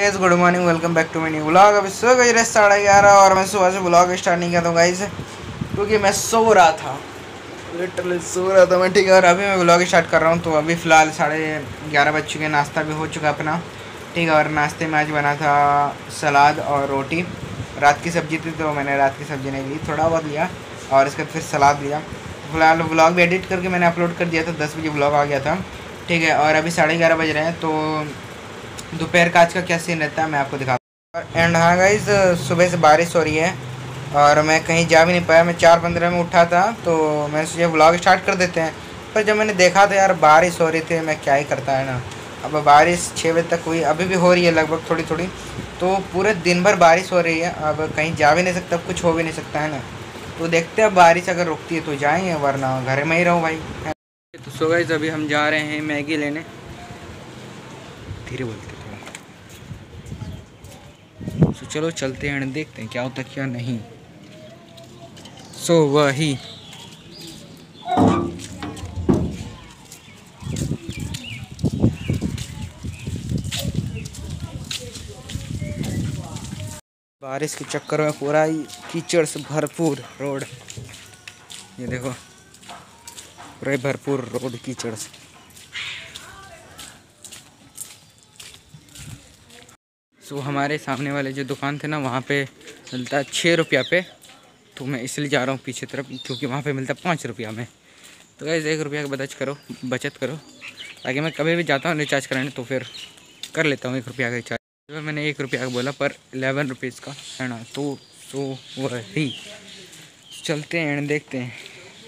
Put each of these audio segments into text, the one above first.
Guys, good morning, welcome back to my new vlog. अभी सुबह बज रहे 11:30 और मैं सुबह से व्लॉग स्टार्ट नहीं किया था गाइस, क्योंकि मैं सो रहा था, लिटरली सो रहा था मैं। ठीक है, और अभी मैं व्लॉग स्टार्ट कर रहा हूँ। तो अभी फ़िलहाल 11:30 बज चुके हैं, नाश्ता भी हो चुका अपना। ठीक है, और नाश्ते में आज बना था सलाद और रोटी। रात की सब्ज़ी थी तो मैंने रात की सब्ज़ी नहीं ली, थोड़ा बहुत लिया और इसके बाद फिर सलाद लिया। फ़िलहाल व्लॉग भी एडिट करके मैंने अपलोड कर दिया था, 10 बजे व्लॉग आ गया था। ठीक है, और अभी 11:30 बज रहे हैं, तो दोपहर का आज का क्या सीन रहता है मैं आपको दिखाता हूँ। एंड हाँ गाइस, सुबह से बारिश हो रही है और मैं कहीं जा भी नहीं पाया। मैं 4:15 में उठा था तो मैंने सोचा व्लॉग स्टार्ट कर देते हैं, पर जब मैंने देखा था यार बारिश हो रही थी, मैं क्या ही करता है ना। अब बारिश 6 बजे तक हुई, अभी भी हो रही है लगभग थोड़ी थोड़ी, तो पूरे दिन भर बारिश हो रही है। अब कहीं जा भी नहीं सकता, कुछ हो भी नहीं सकता है ना। तो देखते हैं, बारिश अगर रुकती है तो जाएंगे, वरना घर में ही रहूँ भाई। तो सो गाइस, अभी हम जा रहे हैं मैगी लेने। धीरे बोलते थे, तो चलो चलते हैं, देखते हैं क्या होता है क्या नहीं। सो वही बारिश के चक्कर में पूरा ही कीचड़ से भरपूर रोड, ये देखो पूरा भरपूर रोड कीचड़ से। सो हमारे सामने वाले जो दुकान थे ना, वहाँ पे मिलता है 6 रुपया पे, तो मैं इसलिए जा रहा हूँ पीछे तरफ, क्योंकि वहाँ पे मिलता है 5 रुपया में। तो गाइस 1 रुपया का बचत करो, ताकि मैं कभी भी जाता हूँ रिचार्ज कराने तो फिर कर लेता हूँ 1 रुपया का रिचार्ज। तो मैंने 1 रुपया का बोला, पर 11 रुपीज़ का है ना। तो वही चलते हैं, देखते हैं।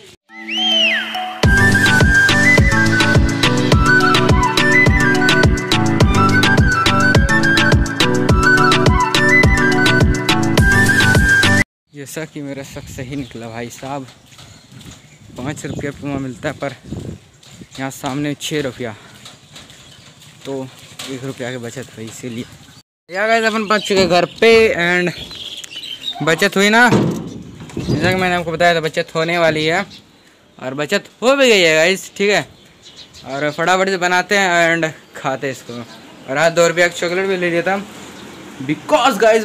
जैसा कि मेरा शक सही निकला भाई साहब, 5 रुपया पे वहाँ मिलता है, पर यहाँ सामने 6 रुपया, तो 1 रुपया की बचत हुई। इसीलिए यार गाइस, अपन पहुँच चुके घर पे एंड बचत हुई ना, जैसा कि मैंने आपको बताया था बचत होने वाली है, और बचत हो भी गई है गाइस। ठीक है, और फटाफट से बनाते हैं एंड खाते हैं इसको। और आज 2 रुपया का चॉकलेट भी ले लिया था, बिकॉज गाइस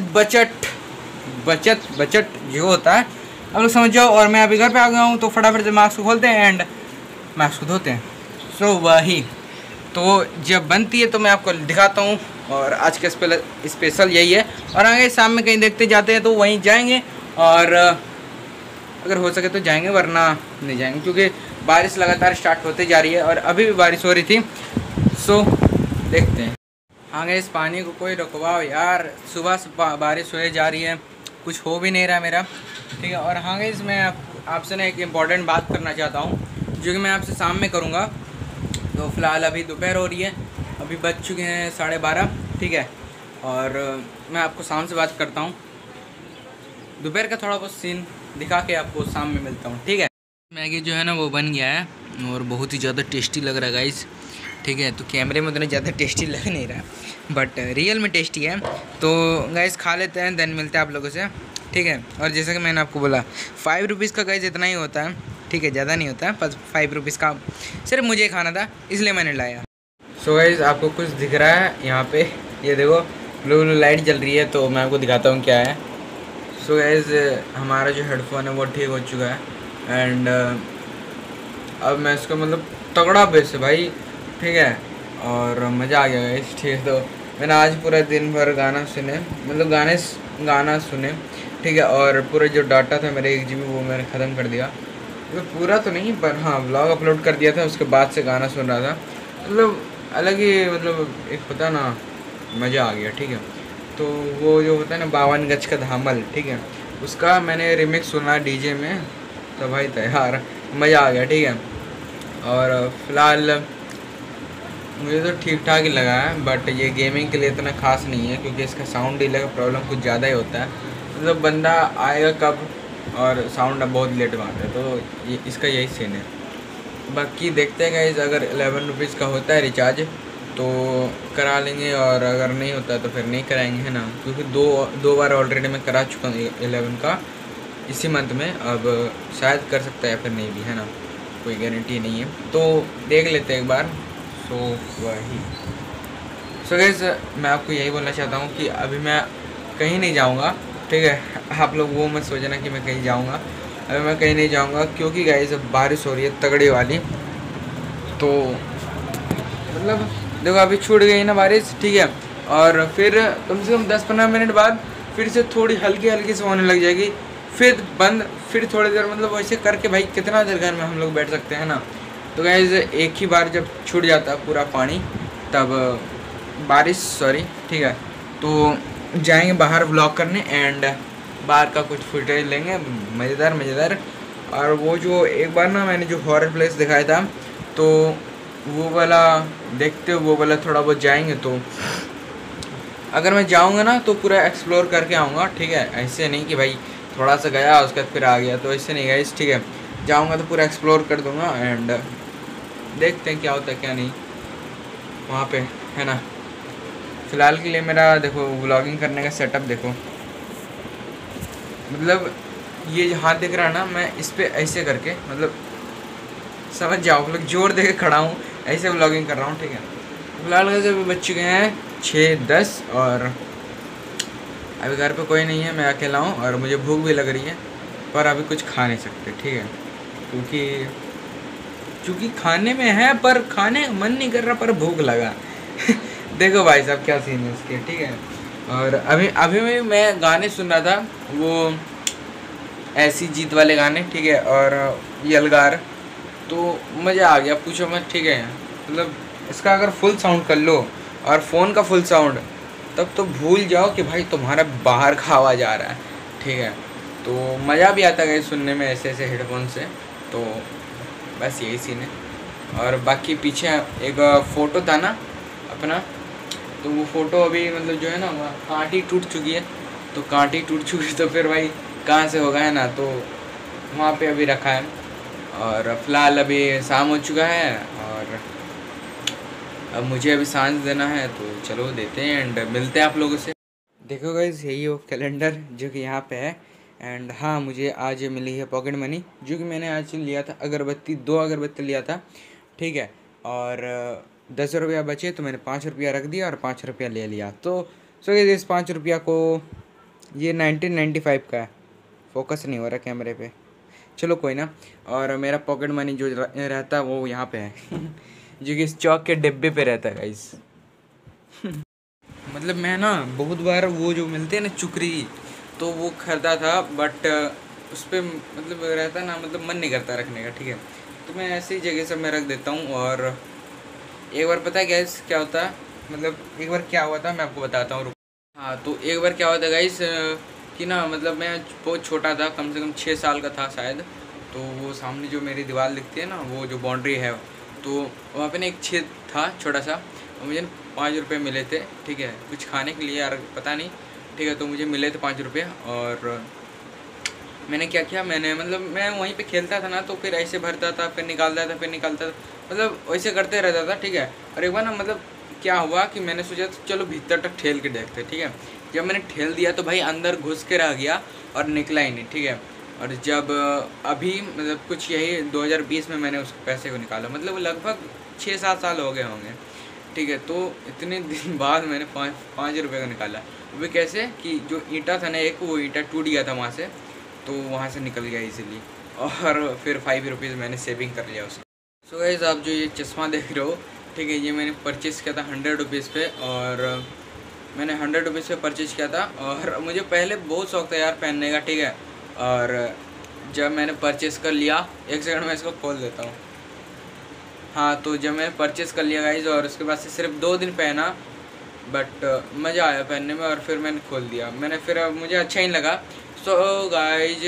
बचत जो होता है आप लोग समझ जाओ। और मैं अभी घर पे आ गया हूँ, तो फटाफट से मास्क को खोलते हैं एंड मास्क को धोते हैं। सो वही तो जब बनती है तो मैं आपको दिखाता हूँ, और आज का स्पेशल यही है। और आगे शाम में कहीं देखते जाते हैं तो वहीं जाएंगे, और अगर हो सके तो जाएंगे, वरना नहीं जाएंगे, क्योंकि बारिश लगातार स्टार्ट होते जा रही है और अभी भी बारिश हो रही थी। सो देखते हैं। हाँ गए, इस पानी को कोई रुकवाओ यार, सुबह से बारिश हो जा रही है, कुछ हो भी नहीं रहा मेरा। ठीक है, और हाँ गए, मैं आपसे ना एक इम्पॉर्टेंट बात करना चाहता हूँ, जो कि मैं आपसे शाम में करूँगा। तो फ़िलहाल अभी दोपहर हो रही है, अभी बज चुके हैं 12:30। ठीक है, और मैं आपको शाम से बात करता हूँ, दोपहर का थोड़ा बहुत सीन दिखा के आपको शाम में मिलता हूँ। ठीक है, मैगी जो है ना वो बन गया है और बहुत ही ज़्यादा टेस्टी लग रहा है गाइस। ठीक है, तो कैमरे में उतना ज़्यादा टेस्टी लग नहीं रहा, बट रियल में टेस्टी है। तो गाइस खा लेते हैं, देन मिलते हैं आप लोगों से। ठीक है, और जैसा कि मैंने आपको बोला 5 रुपीज़ का गाइस इतना ही होता है। ठीक है, ज़्यादा नहीं होता है, बस 5 रुपीज़ का सिर्फ मुझे खाना था, इसलिए मैंने लाया। सो गाइस, आपको कुछ दिख रहा है यहाँ पे, ये देखो ब्लू लाइट जल रही है, तो मैं आपको दिखाता हूँ क्या है। सो गाइस, हमारा जो हेडफोन है वो ठीक हो चुका है एंड अब मैं इसको मतलब तगड़ा बेस है भाई। ठीक है, और मज़ा आ गया गाइस। ठीक है, तो मैंने आज पूरा दिन भर गाना सुने, मतलब गाना सुने। ठीक है, और पूरा जो डाटा था मेरे 1 GB वो मैंने ख़त्म कर दिया, मतलब पूरा तो नहीं, पर हाँ व्लॉग अपलोड कर दिया था, उसके बाद से गाना सुन रहा था। मतलब अलग ही, मतलब एक पता ना मज़ा आ गया। ठीक है, तो वो जो होता है ना 52 गज का धामल, ठीक है, उसका मैंने रिमिक्स सुना डीजे में, तो भाई तैयार मज़ा आ गया। ठीक है, और फिलहाल मुझे तो ठीक ठाक ही लगा है, बट ये गेमिंग के लिए इतना खास नहीं है, क्योंकि इसका साउंड डिले का प्रॉब्लम कुछ ज़्यादा ही होता है। मतलब बंदा आएगा कब, और साउंड अब बहुत लेट में आता है, तो ये इसका यही सीन है। बाकी देखते हैं गाइस, अगर 11 रुपीज़ का होता है रिचार्ज तो करा लेंगे, और अगर नहीं होता तो फिर नहीं कराएंगे, है ना। क्योंकि दो बार ऑलरेडी मैं करा चुका हूँ 11 का इसी मंथ में, अब शायद कर सकता है या फिर नहीं भी, है ना, कोई गारंटी नहीं है, तो देख लेते हैं एक बार। सो वही सो गाइस मैं आपको यही बोलना चाहता हूँ कि अभी मैं कहीं नहीं जाऊँगा, ठीक है। आप लोग वो मत सोचना कि मैं कहीं जाऊँगा, अभी मैं कहीं नहीं जाऊँगा क्योंकि गाइस बारिश हो रही है तगड़ी वाली। तो मतलब देखो अभी छूट गई ना बारिश, ठीक है, और फिर कम से कम 10-15 मिनट बाद फिर से थोड़ी हल्की हल्की से होने लग जाएगी, फिर बंद, फिर थोड़ी देर, मतलब वैसे करके भाई कितना देर घर में हम लोग बैठ सकते हैं ना। तो गाइस एक ही बार जब छूट जाता है पूरा पानी तब बारिश, सॉरी, ठीक है, तो जाएंगे बाहर व्लॉग करने एंड बाहर का कुछ फुटेज लेंगे मज़ेदार मज़ेदार। और वो जो एक बार ना मैंने जो हॉरर प्लेस दिखाया था तो वो वाला देखते हो, वो वाला थोड़ा बहुत जाएंगे। तो अगर मैं जाऊंगा ना तो पूरा एक्सप्लोर करके आऊँगा, ठीक है, ऐसे नहीं कि भाई थोड़ा सा गया उसके बाद फिर आ गया, तो ऐसे नहीं गाइस, ठीक है। जाऊंगा तो पूरा एक्सप्लोर कर दूंगा एंड देखते हैं क्या होता है क्या नहीं वहाँ पे, है ना। फ़िलहाल के लिए मेरा देखो व्लॉगिंग करने का सेटअप देखो, मतलब ये जो हाथ दिख रहा है ना, मैं इस पर ऐसे करके, मतलब समझ जाओ, मतलब जोर दे के खड़ा हूँ, ऐसे व्लॉगिंग कर रहा हूँ, ठीक है। फिलहाल वैसे बज चुके हैं 6:10 और अभी घर पे कोई नहीं है, मैं अकेला हूँ और मुझे भूख भी लग रही है, पर अभी कुछ खा नहीं सकते, ठीक है, क्योंकि खाने में है पर खाने मन नहीं कर रहा, पर भूख लगा देखो भाई साहब क्या सीन है इसके, ठीक है। और अभी अभी भी मैं गाने सुन रहा था, वो ऐसी जीत वाले गाने, ठीक है, और यलगार, तो मज़ा आ गया, पूछो मत, ठीक है। मतलब इसका अगर फुल साउंड कर लो और फ़ोन का फुल साउंड, तब तो भूल जाओ कि भाई तुम्हारा बाहर का आवाज़ आ रहा है, ठीक है। तो मज़ा भी आता है सुनने में ऐसे ऐसे हेडफोन से, तो बस यही सीन है। और बाकी पीछे एक फ़ोटो था ना अपना, तो वो फ़ोटो अभी मतलब जो है ना कांटी टूट चुकी है, तो कांटी टूट चुकी तो फिर भाई कहाँ से होगा, है ना, तो वहाँ पे अभी रखा है। और फिलहाल अभी शाम हो चुका है और अब मुझे अभी सांझ देना है, तो चलो देते हैं एंड मिलते हैं आप लोगों से। देखो गाइस यही वो कैलेंडर जो कि यहाँ पे है एंड हाँ मुझे आज मिली है पॉकेट मनी, जो कि मैंने आज लिया था अगरबत्ती, 2 अगरबत्ती लिया था, ठीक है। और 10 रुपया बचे तो मैंने 5 रुपया रख दिया और 5 रुपया ले लिया। तो सो इस 5 रुपया को, ये 1995 का है, फोकस नहीं हो रहा कैमरे पे, चलो कोई ना। और मेरा पॉकेट मनी जो रहता है वो यहाँ पे है जो कि इस चौक के डिब्बे पे रहता है गाइस मतलब मैं ना बहुत बार वो जो मिलते हैं ना चुकरी, तो वो खरीदा था, बट उस पर मतलब रहता ना, मतलब मन नहीं करता रखने का, ठीक है, तो मैं ऐसी जगह से मैं रख देता हूँ। और एक बार पता है गैस क्या होता है, मतलब एक बार क्या हुआ था मैं आपको बताता हूँ। हाँ तो एक बार क्या हुआ था गाइस कि ना, मतलब मैं बहुत छोटा था, कम से कम 6 साल का था शायद, तो वो सामने जो मेरी दीवार दिखती है ना, वो जो बाउंड्री है, तो वहाँ पे ना एक छेद था छोटा सा, और मुझे 5 रुपये मिले थे, ठीक है, कुछ खाने के लिए यार पता नहीं, ठीक है, तो मुझे मिले थे 5 रुपये। और मैंने क्या किया, मैंने मतलब मैं वहीं पे खेलता था ना, तो फिर ऐसे भरता था, फिर निकालता था, फिर निकालता था, मतलब वैसे करते रहता था, ठीक है। और एक बार ना मतलब क्या हुआ कि मैंने सोचा तो चलो भीतर तक ठेल के देखते, ठीक है। जब मैंने ठेल दिया तो भाई अंदर घुस के रह गया और निकला ही नहीं, ठीक है। और जब अभी मतलब कुछ यही 2020 में मैंने उस पैसे को निकाला, मतलब लगभग 6-7 साल हो गए होंगे, ठीक है। तो इतने दिन बाद मैंने 5 रुपये का निकाला। वो कैसे कि जो ईंटा था ना एक, वो ईंटा टूट गया था वहाँ से, तो वहाँ से निकल गया इजीली, और फिर 5 रुपीज़ मैंने सेविंग कर लिया उसका। सो गाइस आप जो ये चश्मा देख रहे हो, ठीक है, ये मैंने परचेज़ किया था 100 रुपीज़ पे, और मैंने 100 रुपीज़ पे परचेज़ किया था। और मुझे पहले बहुत शौक था यार पहनने का, ठीक है। और जब मैंने परचेज़ कर लिया, एक सेकंड में इसको खोल देता हूँ। हाँ तो जब मैंने परचेज़ कर लिया गाइज, और उसके बाद से सिर्फ 2 दिन पहना, बट मज़ा आया पहनने में, और फिर मैंने खोल दिया, मैंने फिर अब मुझे अच्छा ही लगा। सो गाइज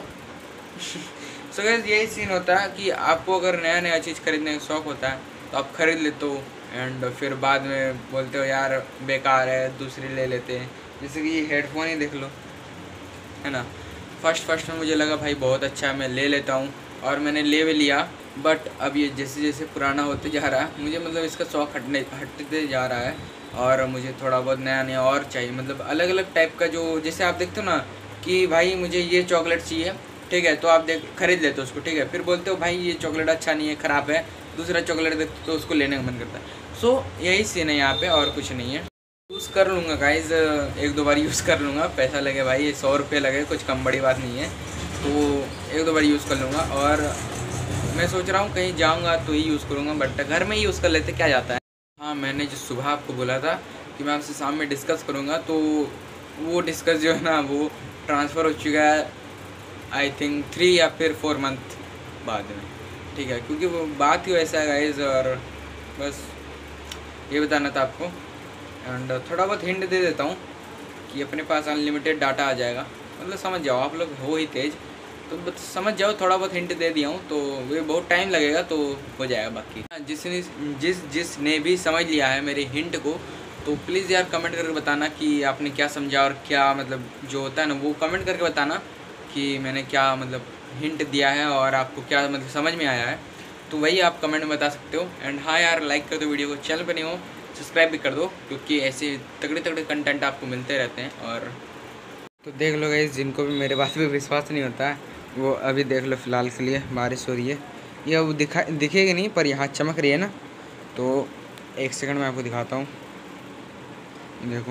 यही सीन होता है कि आपको अगर नया नया चीज़ खरीदने का शौक़ होता है तो आप ख़रीद लेते हो, एंड फिर बाद में बोलते हो यार बेकार है, दूसरी ले लेते हैं। जैसे कि ये हेडफोन ही देख लो, है ना, फर्स्ट में मुझे लगा भाई बहुत अच्छा है, मैं ले लेता हूँ, और मैंने ले भी लिया। बट अब ये जैसे जैसे पुराना होते जा रहा है, मुझे मतलब इसका शौक़ हटते जा रहा है, और मुझे थोड़ा बहुत नया नया और चाहिए, मतलब अलग अलग टाइप का, जो जैसे आप देखते हो ना कि भाई मुझे ये चॉकलेट चाहिए, ठीक है, तो आप खरीद लेते हो उसको, ठीक है, फिर बोलते हो भाई ये चॉकलेट अच्छा नहीं है, ख़राब है, दूसरा चॉकलेट देखते तो उसको लेने का मन करता है। सो यही सीन है यहाँ पे और कुछ नहीं है। यूज़ कर लूँगा गाइज, 1-2 बार यूज़ कर लूँगा, पैसा लगे भाई, 100 रुपये लगे, कुछ कम बड़ी बात नहीं है, तो 1-2 बार यूज़ कर लूँगा। और मैं सोच रहा हूँ कहीं जाऊँगा तो ही यूज़ करूँगा, बट घर में ही यूज़ कर लेते क्या जाता है। हाँ, मैंने जो सुबह आपको बोला था कि मैं आपसे शाम में डिस्कस करूँगा, तो वो डिस्कस जो है ना वो ट्रांसफ़र हो चुका है आई थिंक 3 या फिर 4 मंथ बाद में, ठीक है, क्योंकि वो बात ही वैसा है गाइज। और बस ये बताना था आपको, एंड थोड़ा बहुत हिंट दे देता हूँ कि अपने पास अनलिमिटेड डाटा आ जाएगा, मतलब समझ जाओ, आप लोग हो ही तेज़ तो बस समझ जाओ, थोड़ा बहुत हिंट दे दिया हूँ, तो वे बहुत टाइम लगेगा तो हो जाएगा। बाकी जिसने भी समझ लिया है मेरे हिंट को, तो प्लीज़ यार कमेंट करके बताना कि आपने क्या समझा, और क्या मतलब जो होता है ना वो कमेंट करके बताना कि मैंने क्या मतलब हिंट दिया है और आपको क्या मतलब समझ में आया है, तो वही आप कमेंट में बता सकते हो। एंड हाँ यार, लाइक कर दो वीडियो को, चैनल पर नहीं हो सब्सक्राइब भी कर दो, क्योंकि ऐसे तगड़े तगड़े कंटेंट आपको मिलते रहते हैं। और तो देख लो गाइस, जिनको भी मेरे बात पे विश्वास नहीं होता है वो अभी देख लो, फ़िलहाल के लिए बारिश हो रही है, ये अब दिखेगी नहीं पर यहाँ चमक रही है ना, तो 1 सेकंड में आपको दिखाता हूँ। देखो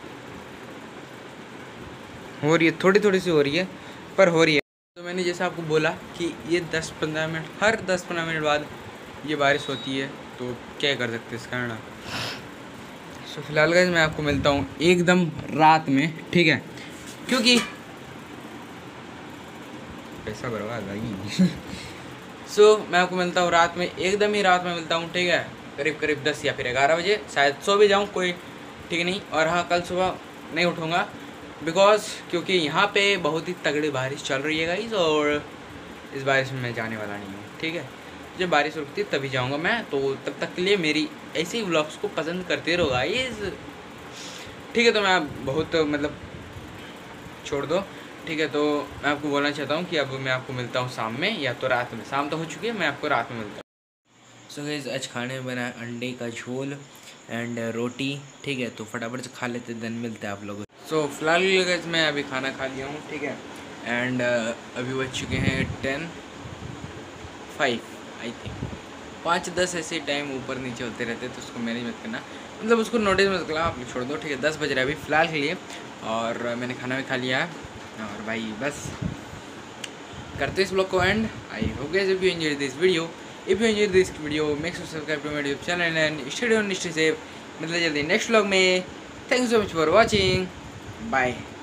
हो रही है, थोड़ी थोड़ी सी हो रही है पर हो रही है। तो मैंने जैसे आपको बोला कि ये 10-15 मिनट, हर 10-15 मिनट बाद ये बारिश होती है, तो क्या कर सकते हैं इसका ना। सो फिलहाल गाइस मैं आपको मिलता हूँ एकदम रात में, ठीक है, क्योंकि पैसा बर्बाद भाई। सो मैं आपको मिलता हूँ रात में, एकदम ही रात में मिलता हूँ, ठीक है, करीब 10 या फिर 11 बजे, शायद सो भी जाऊँ, कोई ठीक नहीं। और हाँ, कल सुबह नहीं उठूँगा क्योंकि यहाँ पे बहुत ही तगड़ी बारिश चल रही है गाइस, और इस बारिश में मैं जाने वाला नहीं हूँ, ठीक है। जब बारिश रुकती तभी जाऊँगा मैं, तो तब तक के लिए मेरी ऐसे ही व्लॉग्स को पसंद करते रहो गाइस, ठीक है। तो मैं बहुत मतलब छोड़ दो, ठीक है। तो मैं आपको बोलना चाहता हूँ कि अब मैं आपको मिलता हूँ शाम में या तो रात में, शाम तो हो चुकी है, मैं आपको रात में मिलता हूँ। सो गाइस आज खाने में बना अंडे का झोल एंड रोटी, ठीक है, तो फटाफट से खा लेते देन मिलते हैं आप लोगों। सो फिलहाल गाइस मैं अभी खाना खा लिया हूँ, ठीक है, एंड अभी बज चुके हैं 10:05 आई थिंक, 5-10 ऐसे टाइम ऊपर नीचे होते रहते, तो उसको मैनेज मत करना, मतलब उसको नोटिस मत करना, आप लोग छोड़ दो, ठीक है। 10 बज रहा है अभी फ़िलहाल के लिए, और मैंने खाना भी खा लिया है, और भाई बस करते इस ब्लॉग को end. I hope guys if you enjoyed this video make sure subscribe to my YouTube channel and stay safe. मिलते जल्दी नेक्स्ट ब्लॉग में। Thank you so much for watching, bye.